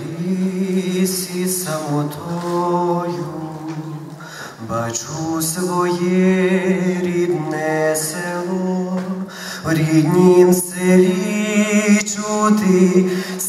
лісі самотою бачу своє рідне село, в ріднім селі чути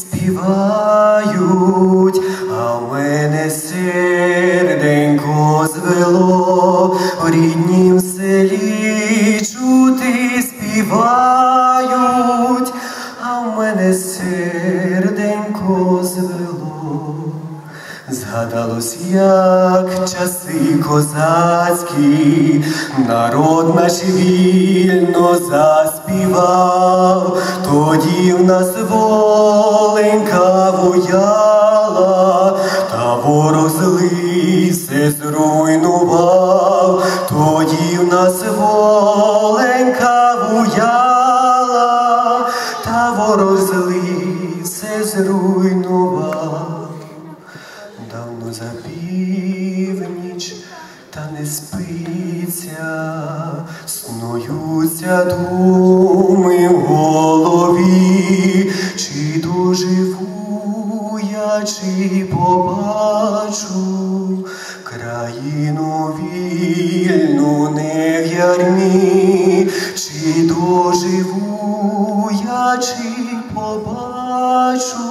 співають, а в мене серденько звело, в ріднім селі чути співають, а в мене серденько звело. Згадалось, як часи козацькі, народ наш вільно заспівав, тоді в нас воленька вояла, та ворог злий все зруйнував, тоді в нас воленька вояла, та ворог злий все зруйнував. Давно за північ, та не спиться, снуються думи в голові, чи доживу я, чи побачу країну вільну не в ярмі, чи доживу я, чи побачу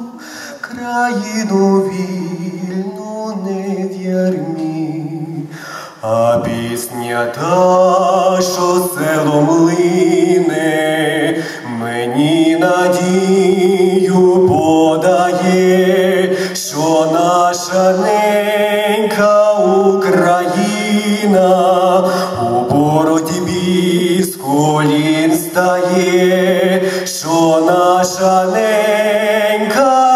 країну вільну не в ярмі. А пісня та, що селом лине, мені надію подає, що наша ненька Україна у боротьбі з колін стає, що наша ненька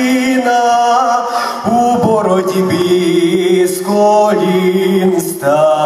Україна у боротьбі з колін стає.